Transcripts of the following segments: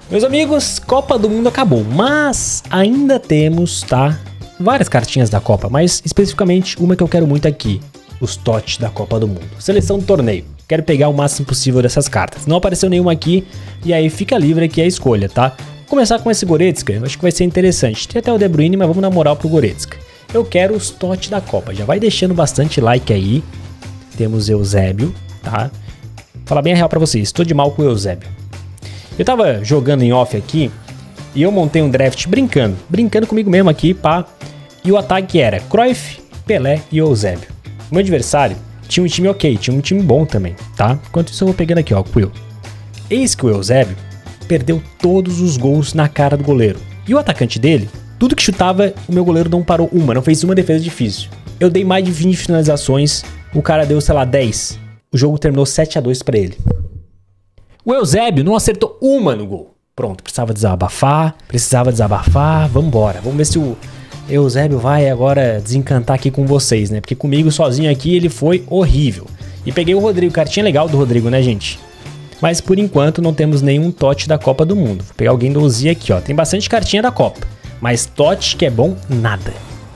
Meus amigos, Copa do Mundo acabou, mas ainda temos, tá? Várias cartinhas da Copa, mas especificamente uma que eu quero muito aqui. Os TOTS da Copa do Mundo. Seleção do torneio. Quero pegar o máximo possível dessas cartas. Não apareceu nenhuma aqui, e aí fica livre aqui a escolha, tá? Vou começar com esse Goretzka, eu acho que vai ser interessante. Tem até o De Bruyne, mas vamos dar moral pro Goretzka. Eu quero os TOTS da Copa, já vai deixando bastante like aí. Temos Eusébio, tá? Vou falar bem a real pra vocês, tô de mal com o Eusébio. Eu tava jogando em off aqui, e eu montei um draft brincando comigo mesmo aqui, pá. E o ataque era Cruyff, Pelé e Eusébio. O meu adversário tinha um time ok, tinha um time bom também, tá? Enquanto isso eu vou pegando aqui, ó, o Quill. Eis que o Eusébio perdeu todos os gols na cara do goleiro. E o atacante dele, tudo que chutava, o meu goleiro não parou uma, não fez uma defesa difícil. Eu dei mais de 20 finalizações, o cara deu, sei lá, 10. O jogo terminou 7-2 pra ele. O Eusébio não acertou uma no gol. Pronto, precisava desabafar, vambora. Vamos ver se o Eusébio vai agora desencantar aqui com vocês, né? Porque comigo sozinho aqui ele foi horrível. E peguei o Rodrigo, cartinha legal do Rodrigo, né, gente? Mas por enquanto não temos nenhum TOTS da Copa do Mundo. Vou pegar alguém do Uzi aqui, ó. Tem bastante cartinha da Copa, mas TOTS que é bom, nada.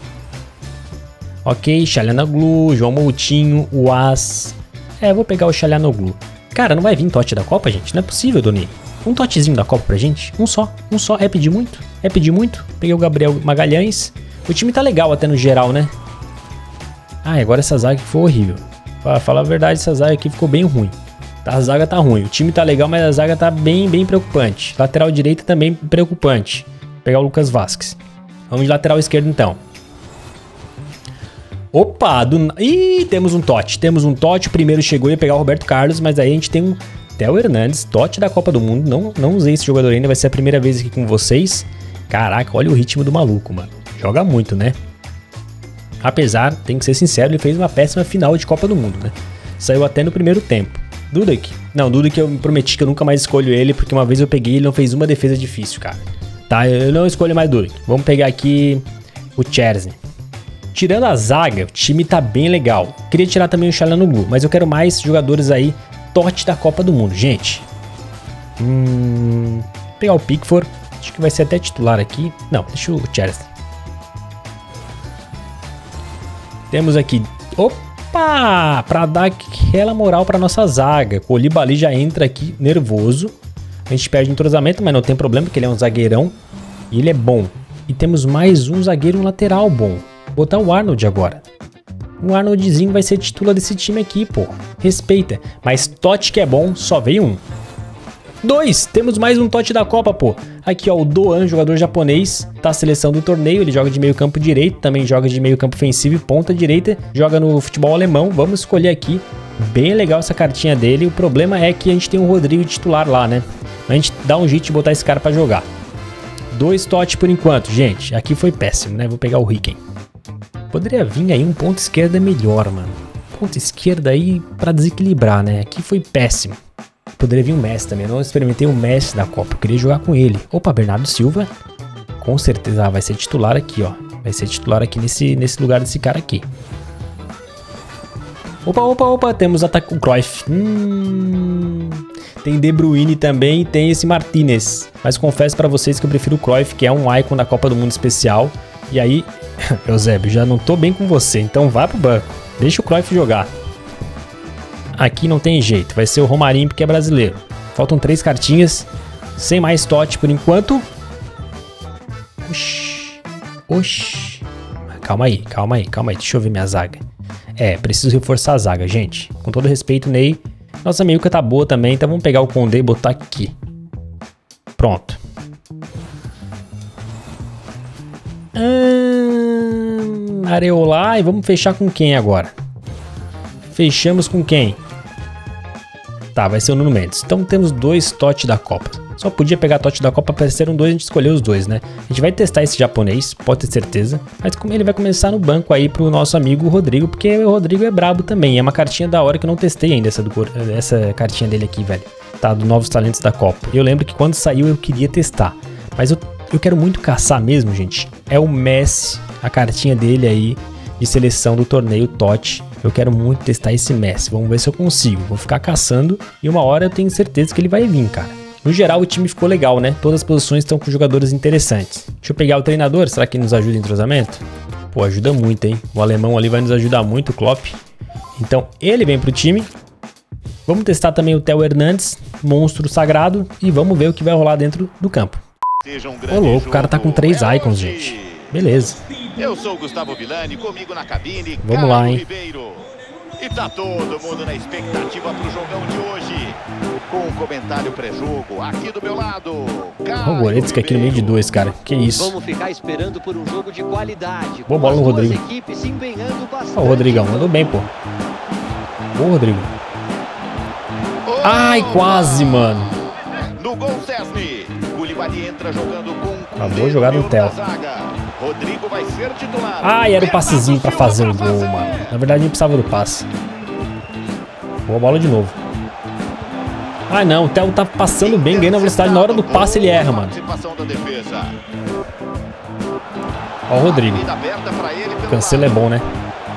Ok, Çalhanoğlu, João Moutinho, Uaz. Vou pegar o Çalhanoğlu. Cara, não vai vir TOTS da Copa, gente? Não é possível, Doni. Um TOTSzinho da Copa pra gente? Um só. É pedir muito? É pedir muito? Peguei o Gabriel Magalhães. O time tá legal até no geral, né? Ah, e agora essa zaga aqui foi horrível. Pra falar a verdade, essa zaga aqui ficou bem ruim. A zaga tá ruim. O time tá legal, mas a zaga tá bem preocupante. Lateral direita também preocupante. Vou pegar o Lucas Vasquez. Vamos de lateral esquerdo então. Opa! Ih, temos um TOTS. O primeiro chegou e ia pegar o Roberto Carlos, mas aí a gente tem um Theo Hernandes, TOTS da Copa do Mundo. Não usei esse jogador ainda, vai ser a primeira vez aqui com vocês. Caraca, olha o ritmo do maluco, mano. Joga muito, né? Apesar, tem que ser sincero, ele fez uma péssima final de Copa do Mundo, né? Saiu até no primeiro tempo. Dudek. Não, Dudek eu prometi que eu nunca mais escolho ele, porque uma vez eu peguei e ele não fez uma defesa difícil, cara. Tá, eu não escolho mais Dudek. Vamos pegar aqui o Chesney. Tirando a zaga, o time tá bem legal. Queria tirar também o Çalhanoğlu, mas eu quero mais jogadores aí TOTS da Copa do Mundo, gente. Vou pegar o Pickford. Acho que vai ser até titular aqui. Não, deixa o Chelsea. Temos aqui... Opa! Pra dar aquela moral pra nossa zaga. O Koulibaly já entra aqui nervoso. A gente perde entrosamento, mas não tem problema, porque ele é um zagueirão. E ele é bom. E temos mais um zagueiro lateral bom. Vou botar o Arnold agora. O Arnoldzinho vai ser titular desse time aqui, pô. Respeita. Mas TOTS que é bom, só veio um. 2, temos mais um TOTS da Copa, pô. Aqui, ó, o Doan, jogador japonês, tá a seleção do torneio, ele joga de meio campo direito, também joga de meio campo ofensivo e ponta direita, joga no futebol alemão, vamos escolher aqui. Bem legal essa cartinha dele, o problema é que a gente tem o Rodrigo titular lá, né? A gente dá um jeito de botar esse cara pra jogar. 2 TOTS por enquanto, gente, aqui foi péssimo, né? Vou pegar o Ricken. Poderia vir aí um ponto esquerda melhor, mano. Ponto esquerda aí pra desequilibrar, né? Aqui foi péssimo. Poderia vir o Messi também. Eu não experimentei o Messi da Copa. Eu queria jogar com ele. Opa, Bernardo Silva. Com certeza vai ser titular aqui, ó. Vai ser titular aqui nesse lugar desse cara aqui. Opa. Temos o Cruyff. Tem De Bruyne também e tem esse Martinez. Mas confesso pra vocês que eu prefiro o Cruyff, que é um icon da Copa do Mundo especial. E aí, Eusébio, já não tô bem com você. Então vai pro banco. Deixa o Cruyff jogar. Aqui não tem jeito, vai ser o Romarinho porque é brasileiro. Faltam 3 cartinhas, sem mais TOTS por enquanto. Oxi. Calma aí, deixa eu ver minha zaga. Preciso reforçar a zaga, gente. Com todo respeito, Ney. Nossa meiuca tá boa também, então vamos pegar o Condé e botar aqui. Pronto. Areolar e vamos fechar com quem agora? Fechamos com quem? Tá, vai ser o Nuno Mendes. Então temos 2 TOTS da Copa. Só podia pegar TOTS da Copa, apareceram 2, a gente escolheu os 2, né? A gente vai testar esse japonês, pode ter certeza. Mas como ele vai começar no banco aí pro nosso amigo Rodrigo, porque o Rodrigo é brabo também. É uma cartinha da hora que eu não testei ainda, essa cartinha dele aqui, velho. Tá, do Novos Talentos da Copa. Eu lembro que quando saiu eu queria testar. Mas eu quero muito caçar mesmo, gente. É o Messi, a cartinha dele aí de seleção do torneio TOTS. Eu quero muito testar esse Messi. Vamos ver se eu consigo. Vou ficar caçando e uma hora eu tenho certeza que ele vai vir, cara. No geral, o time ficou legal, né? Todas as posições estão com jogadores interessantes. Deixa eu pegar o treinador, será que nos ajuda em entrosamento? Pô, ajuda muito, hein? O alemão ali vai nos ajudar muito, o Klopp. Então, ele vem pro time. Vamos testar também o Theo Hernandes, monstro sagrado, e vamos ver o que vai rolar dentro do campo. Ô louco, o cara tá com 3 icons, gente. Beleza. Eu sou o Gustavo Villani, comigo na cabine. Vamos lá, hein? E tá todo mundo na expectativa pro jogão de hoje. Com um comentário pré-jogo aqui do meu lado. O Goretzka aqui no meio de 2, cara. Que isso? Vamos ficar esperando por um jogo de qualidade. Boa bola no Rodrigo. Ó, o Rodrigão mandou bem, pô. Boa, Rodrigo. Ai, quase, mano. No gol, Cesny. Koulibaly entra jogando com Uma boa jogada no Theo. Rodrigo vai ser titular. Ai, era o passezinho pra fazer o gol, mano. Na verdade, nem precisava do passe. Boa bola de novo. Ai, não. O Theo tá passando bem, ganhando a velocidade. Na hora do passe, ele erra, mano. Ó o Rodrigo. O cancelo é bom, né?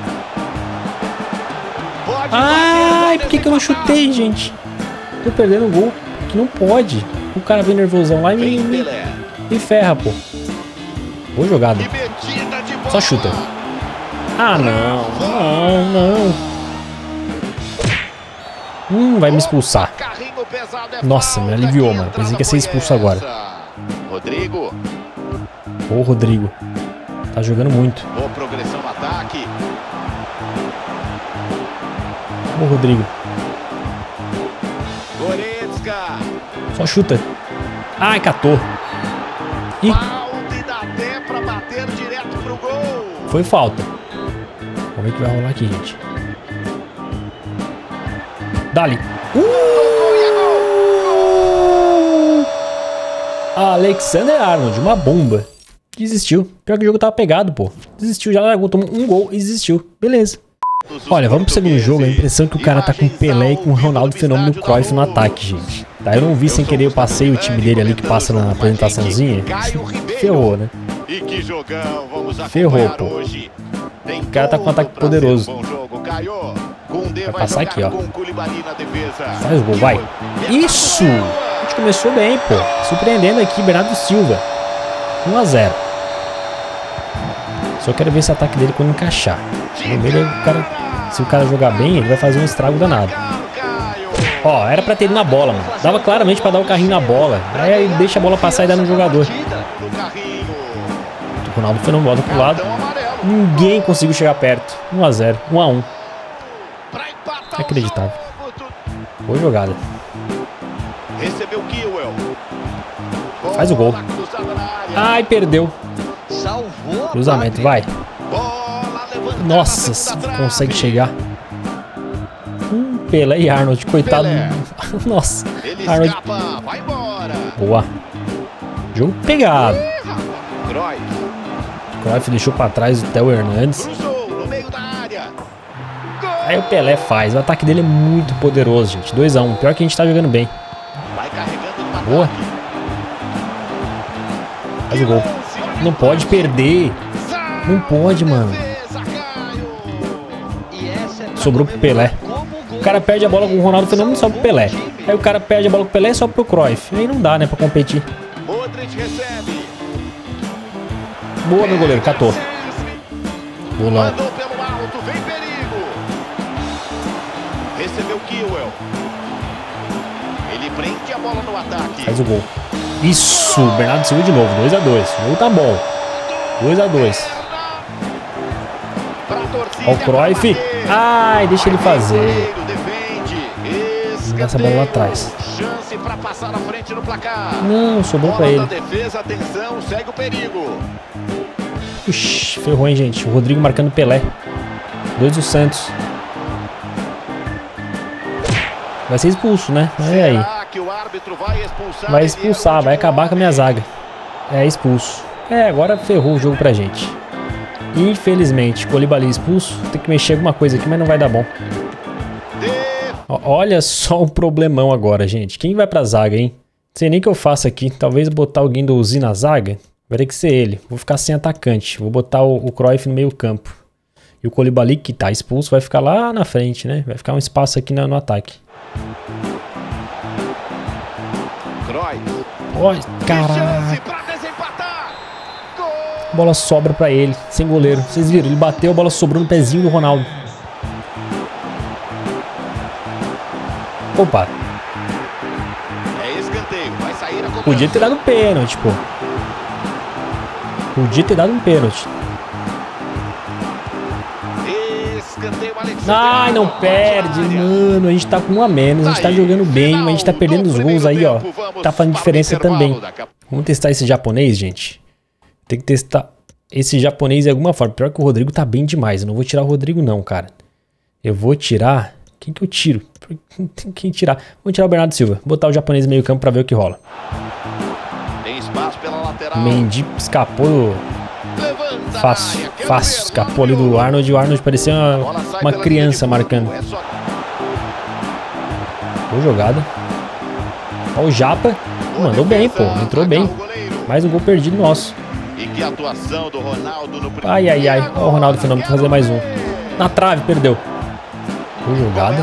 Ai, por que eu não chutei, gente? Tô perdendo o gol. Que não pode. O cara vem nervosão lá e me ferra, pô. Boa jogada. Só chuta. Ah, não. Vai me expulsar. Nossa, me aliviou, mano. Pensei que ia ser expulso agora. Rodrigo. Ô, Rodrigo. Tá jogando muito. Boa progressão no ataque. Ô, Rodrigo. Goretzka. Só chuta. Ai, catou. Ih. Foi falta. Vamos ver o que vai rolar aqui, gente. Dali. Alexander Arnold, uma bomba. Desistiu. Pior que o jogo tava pegado, pô. Desistiu, já largou, tomou um gol e desistiu. Beleza. Olha, vamos pro segundo jogo. A impressão é que o cara tá com o Pelé e com o Ronaldo Fenômeno Cruyff no ataque, gente. Tá, eu não vi sem querer, eu passei o time dele ali que passa na apresentaçãozinha. Ferrou, né? Ferrou, pô. O cara tá com um ataque poderoso. Vai passar aqui, ó. Faz o gol, vai. Isso! A gente começou bem, pô. Surpreendendo aqui, Bernardo Silva. 1 a 0. Só quero ver esse ataque dele quando encaixar. No meio, se o cara jogar bem, ele vai fazer um estrago danado. Ó, era pra ter ido na bola, mano. Dava claramente pra dar o carrinho na bola. Aí deixa a bola passar e dá no jogador. O Ronaldo foi no modo pro lado. Ninguém conseguiu chegar perto. 1 a 0. 1 a 1. Inacreditável. Boa jogada. Faz o gol. Ai, perdeu. Cruzamento, vai. Nossa, se consegue chegar. Pelé e Arnold, coitado. Nossa, Arnold. Boa. Jogo pegado. Cruyff deixou pra trás o Theo Hernandes. Aí o Pelé faz. O ataque dele é muito poderoso, gente. 2 a 1. Pior que a gente tá jogando bem. Boa. Faz o gol. Não pode perder. Não pode, mano. Sobrou pro Pelé. O cara perde a bola com o Ronaldo Fenômeno e sobe pro Pelé. Aí o cara perde a bola com o Pelé e sobe pro Cruyff. Aí não dá, né, pra competir. Boa, meu goleiro. Catou. Bolão. Ele prende a bola no ataque. Faz o gol. Isso, Bernardo Silva de novo. 2 a 2. O jogo tá bom. 2 a 2. Ó o Cruyff. Ai, deixa ele fazer. Vamos dar essa bola lá atrás. Não, sobrou pra ele. Ixi, ferrou, hein, gente. O Rodrigo marcando Pelé. 2 do Santos. Vai ser expulso, né? Olha aí. Vai expulsar, vai acabar com a minha zaga. É expulso. É, agora ferrou o jogo pra gente. Infelizmente, Koulibaly expulso. Tem que mexer alguma coisa aqui, mas não vai dar bom. Olha só o problemão agora, gente. Quem vai pra zaga, hein? Não sei nem o que eu faço aqui. Talvez botar alguém do Uzi na zaga. Vai ter que ser ele. Vou ficar sem atacante. Vou botar o Cruyff no meio campo. E o Koulibaly, que tá expulso, vai ficar lá na frente, né? Vai ficar um espaço aqui no ataque. Olha, caraca. A bola sobra pra ele, sem goleiro. Vocês viram, ele bateu, a bola sobrou no pezinho do Ronaldo. Opa. É escanteio, vai sair a cobrança. Podia ter dado um pênalti, pô. Podia ter dado um pênalti. Escanteio, Alexandre. Ai, não perde, mano. A gente tá com 1 a menos, a gente tá jogando bem, mas a gente tá perdendo os gols aí, ó. Tá fazendo diferença também. Vamos testar esse japonês, gente. Tem que testar esse japonês de alguma forma. Pior que o Rodrigo tá bem demais. Eu não vou tirar o Rodrigo, não, cara. Eu vou tirar... Quem que eu tiro? Quem tirar? Vou tirar o Bernardo Silva. Vou botar o japonês no meio campo pra ver o que rola. Tem espaço pela lateral. Mendy escapou. Fácil, fácil. Escapou ali do Arnold. O Arnold parecia uma criança marcando. Boa jogada. Ó o Japa. Mandou bem, pô. Entrou bem. Mais um gol perdido nosso. E que atuação do Ronaldo no primeiro. Ai, ai, ai. Ó o Ronaldo Fenômeno pra fazer mais um. Na trave, perdeu. Boa jogada.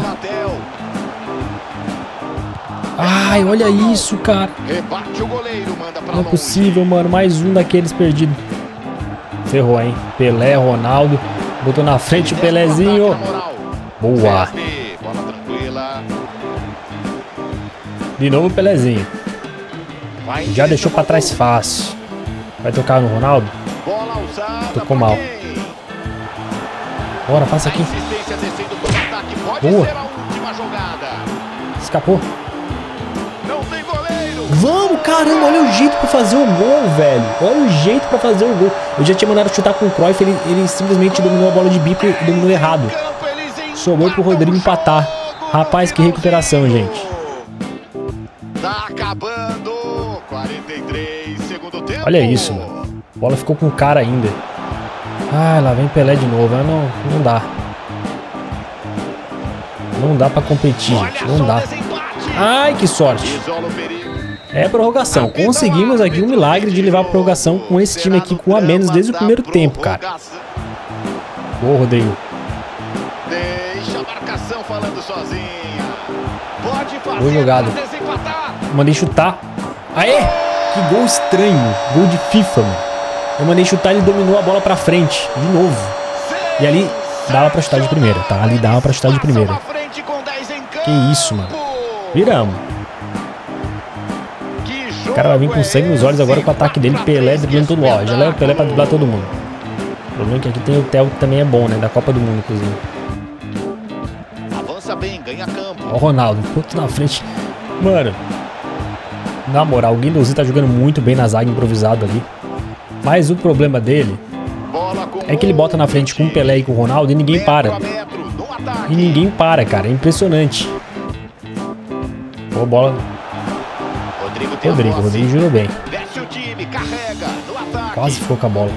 Ai, olha isso, cara. Não é possível, mano. Mais um daqueles perdidos. Ferrou, hein? Pelé, Ronaldo. Botou na frente o Pelézinho. Boa. De novo o Pelézinho. Já deixou pra trás fácil. Vai tocar no Ronaldo? Tocou mal. Bora, passa aqui. Boa. Escapou. Vamos, caramba, olha o jeito pra fazer o gol, velho. Olha o jeito pra fazer o gol. Eu já tinha mandado chutar com o Cruyff, ele simplesmente dominou a bola de bico e dominou errado. Sobrou pro Rodrigo empatar. Rapaz, que recuperação, gente. Tá acabando. 43, segundo tempo. Olha isso, mano. A bola ficou com o cara ainda. Ah, lá vem Pelé de novo. Não dá. Não dá pra competir, gente. Não dá. Ai, que sorte. É prorrogação. Conseguimos aqui um milagre de levar a prorrogação com esse time aqui com 1 a menos desde o primeiro tempo, cara. Boa, Rodrigo. Deixa a marcação falando sozinha. Boa jogada. Mandei chutar. Aê! Que gol estranho. Gol de FIFA, mano. Eu mandei chutar e ele dominou a bola pra frente. De novo. E ali dava pra chutar de primeira, tá? Ali dava pra chutar de primeira. Que isso, mano. Viramos. O cara vai vir com sangue nos olhos agora com o ataque dele. Pelé driblando todo mundo. Já leva o Pelé pra driblar todo mundo. O problema é que aqui tem o Theo, que também é bom, né? Da Copa do Mundo, inclusive. Avança bem, ganha campo. Ó o Ronaldo, enquanto na frente. Mano, na moral, o Guendouzi tá jogando muito bem na zaga improvisado ali. Mas o problema dele é que ele bota na frente com o Pelé e com o Ronaldo e ninguém para. E ninguém para, cara. É impressionante. Boa bola. Rodrigo jogou bem. Quase ficou com a bola.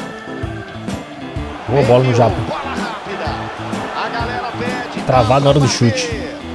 Boa bola no Japa. Travado na hora do chute.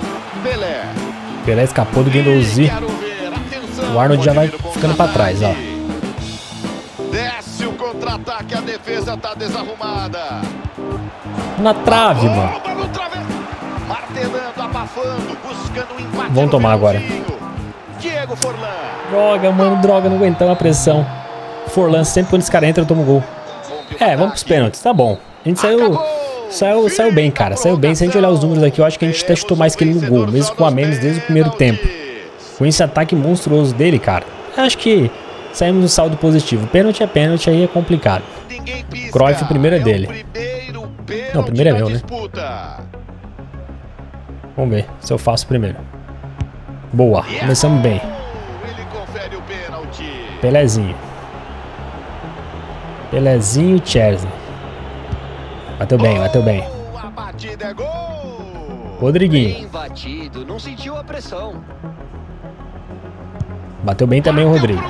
Pelé escapou do Guendouzi. O Arnold já vai ficando pra trás, ó. Desce o contra-ataque, a defesa tá desarrumada. Na trave, mano. Martelando, abafando, buscando um empate. Vamos tomar agora. Diego Forlan. Droga, mano, droga, não aguentamos a pressão. Forlan, sempre quando esse cara entra, eu tomo gol. É, vamos pros pênaltis, tá bom. A gente saiu bem, cara. Saiu bem. Se a gente olhar os números aqui, eu acho que a gente até chutou mais que ele no gol, mesmo com a menos desde o primeiro tempo. Com esse ataque monstruoso dele, cara, acho que saímos no saldo positivo. Pênalti é pênalti, aí é complicado. Cruyff, o primeiro é dele. Não, o primeiro é meu, né? Vamos ver se eu faço primeiro. Boa, começamos bem. Pelézinho. Pelézinho, Chelsea. Bateu bem, bateu bem. Rodriguinho. Bateu bem também o Rodrigo.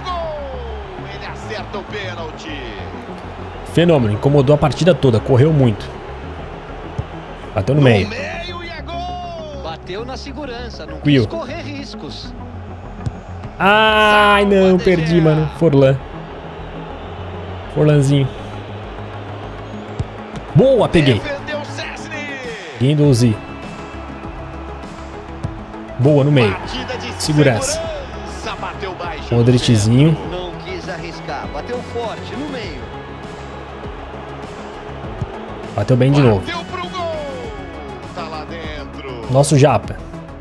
Fenômeno, incomodou a partida toda, correu muito. Bateu no meio. Bateu na segurança, não quis correr riscos. Ai, não, perdi, mano. Forlan. Forlanzinho. Boa, peguei. Guendouzi. Boa no meio. Segurança. Modriczinho. Não quis arriscar, bateu forte no meio. Bateu bem de novo. Bateu pro gol. Tá lá dentro. Nosso Japa.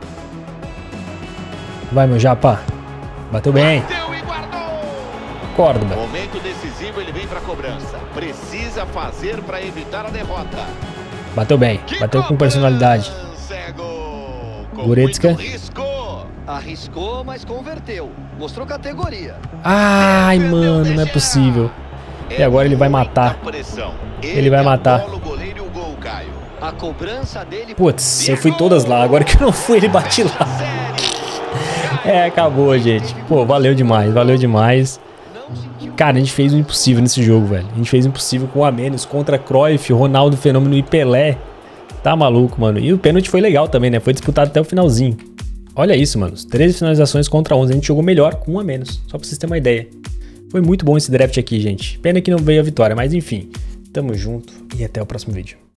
Vai, meu Japa. Bateu bem. Bateu e guardou. Acorda, velho. Momento decisivo, ele vem pra cobrança. Precisa fazer pra evitar a derrota. Bateu bem. Bateu com personalidade. Goretzka. Arriscou, mas converteu. Mostrou categoria. Ai, mano, não é possível. E agora ele vai matar. Ele vai matar. A cobrança dele. Putz, eu fui todas lá. Agora que eu não fui, ele bate lá. É, acabou, gente. Pô, valeu demais, valeu demais. Cara, a gente fez o impossível nesse jogo, velho. A gente fez o impossível com o a menos contra Cruyff, Ronaldo Fenômeno e Pelé. Tá maluco, mano. E o pênalti foi legal também, né? Foi disputado até o finalzinho. Olha isso, mano. 13 finalizações contra 11. A gente jogou melhor com um a menos. Só pra vocês terem uma ideia. Foi muito bom esse draft aqui, gente. Pena que não veio a vitória, mas enfim. Tamo junto e até o próximo vídeo.